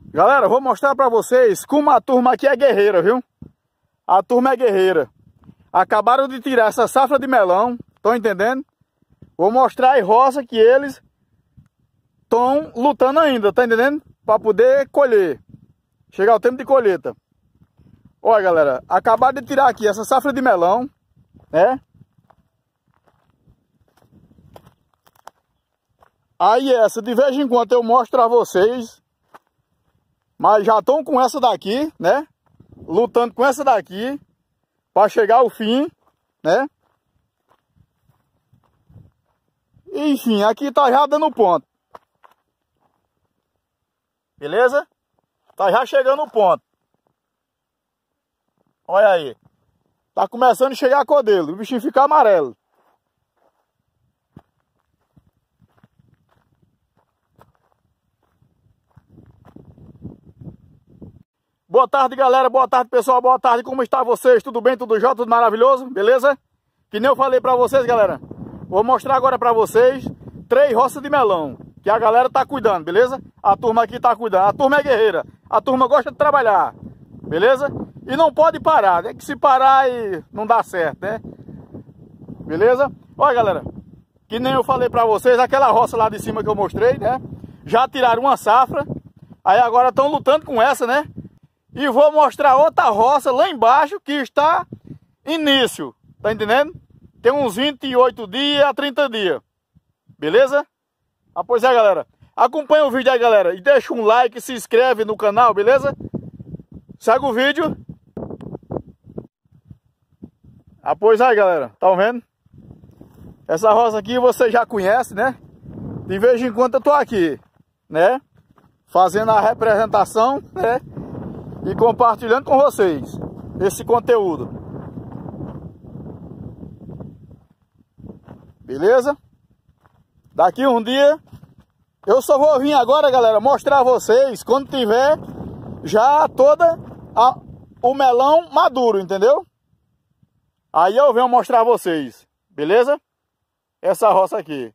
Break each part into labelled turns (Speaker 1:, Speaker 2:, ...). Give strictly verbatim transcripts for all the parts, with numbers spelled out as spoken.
Speaker 1: Galera, vou mostrar pra vocês como a turma aqui é guerreira, viu? A turma é guerreira. Acabaram de tirar essa safra de melão, estão entendendo? Vou mostrar a roça que eles estão lutando ainda, tá entendendo? Para poder colher. Chegar o tempo de colheita. Olha, galera, acabaram de tirar aqui essa safra de melão, né? Aí essa, de vez em quando eu mostro a vocês, mas já estão com essa daqui, né? Lutando com essa daqui, para chegar ao fim, né? Enfim, aqui tá já dando ponto. Beleza? Tá já chegando o ponto. Olha aí. Tá começando a chegar a codelo. O bichinho fica amarelo. Boa tarde, galera. Boa tarde, pessoal. Boa tarde. Como está vocês? Tudo bem? Tudo jóia? Tudo maravilhoso? Beleza? Que nem eu falei pra vocês, galera. Vou mostrar agora pra vocês três roças de melão. Que a galera tá cuidando, beleza? A turma aqui tá cuidando. A turma é guerreira. A turma gosta de trabalhar. Beleza? E não pode parar, né? Que se parar aí não dá certo, né? Beleza? Olha, galera. Que nem eu falei pra vocês, aquela roça lá de cima que eu mostrei, né? Já tiraram uma safra. Aí agora estão lutando com essa, né? E vou mostrar outra roça lá embaixo que está início. Tá entendendo? Tem uns vinte e oito dias a trinta dias. Beleza? Ah, pois é, galera. Acompanha o vídeo aí, galera. E deixa um like, se inscreve no canal, beleza? Segue o vídeo. Ah, pois aí, galera. Tá vendo? Essa roça aqui você já conhece, né? De vez em quando eu tô aqui, né? Fazendo a representação, né? E compartilhando com vocês esse conteúdo. Beleza? Daqui um dia eu só vou vir agora, galera, mostrar a vocês quando tiver já toda a, o melão maduro, entendeu? Aí eu venho mostrar a vocês, beleza? Essa roça aqui.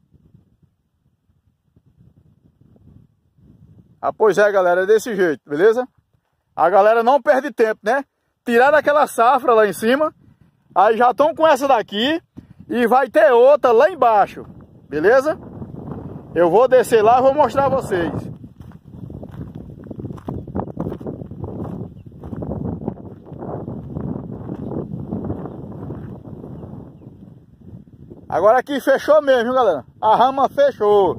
Speaker 1: Ah, pois é, galera, é desse jeito, beleza? A galera não perde tempo, né? Tiraram aquela safra lá em cima, aí já estão com essa daqui e vai ter outra lá embaixo, beleza? Eu vou descer lá e vou mostrar a vocês. Agora aqui fechou mesmo, viu, galera? A rama fechou.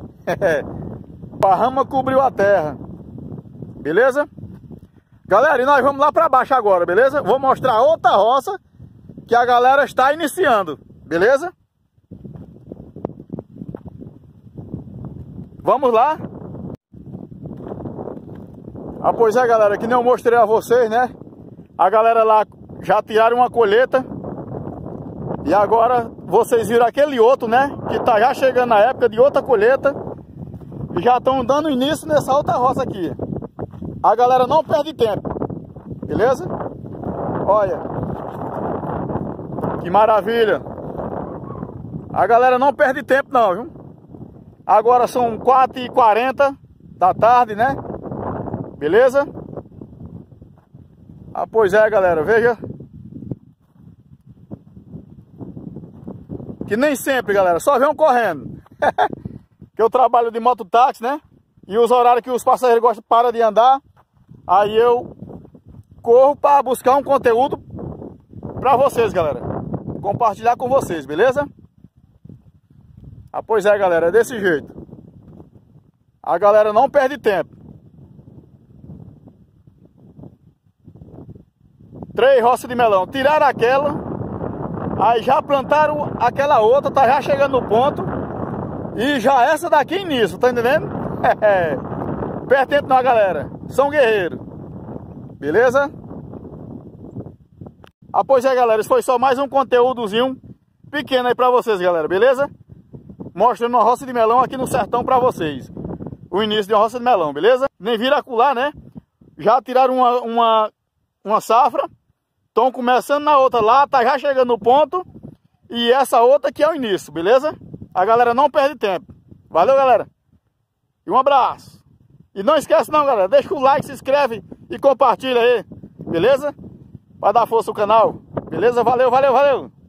Speaker 1: A rama cobriu a terra. Beleza? Galera, e nós vamos lá pra baixo agora, beleza? Vou mostrar outra roça que a galera está iniciando, beleza? Vamos lá? Ah, pois é, galera, que nem eu mostrei a vocês, né? A galera lá já tiraram uma colheita. E agora vocês viram aquele outro, né? Que tá já chegando na época de outra colheita. E já estão dando início nessa outra roça aqui. A galera não perde tempo. Beleza? Olha. Que maravilha. A galera não perde tempo não, viu? Agora são quatro e quarenta da tarde, né? Beleza? Ah, pois é, galera. Veja. Que nem sempre, galera. Só vem correndo. Que eu trabalho de mototáxi, né? E os horários que os passageiros gostam para de andar. Aí eu corro para buscar um conteúdo para vocês, galera. Compartilhar com vocês, beleza? Ah, pois é, galera, é desse jeito. A galera não perde tempo. Três roças de melão. Tiraram aquela, aí já plantaram aquela outra, tá já chegando no ponto. E já essa daqui início, tá entendendo? Perde tempo não, galera. São guerreiros. Beleza? Ah, pois é, galera. Isso foi só mais um conteúdozinho pequeno aí pra vocês, galera. Beleza? Mostrando uma roça de melão aqui no sertão pra vocês. O início de uma roça de melão, beleza? Nem vira acular, né? Já tiraram uma, uma, uma safra. Estão começando na outra lá. Tá já chegando no ponto. E essa outra aqui é o início, beleza? A galera não perde tempo. Valeu, galera. E um abraço. E não esquece não, galera, deixa o like, se inscreve e compartilha aí, beleza? Para dar força ao canal, beleza? Valeu, valeu, valeu!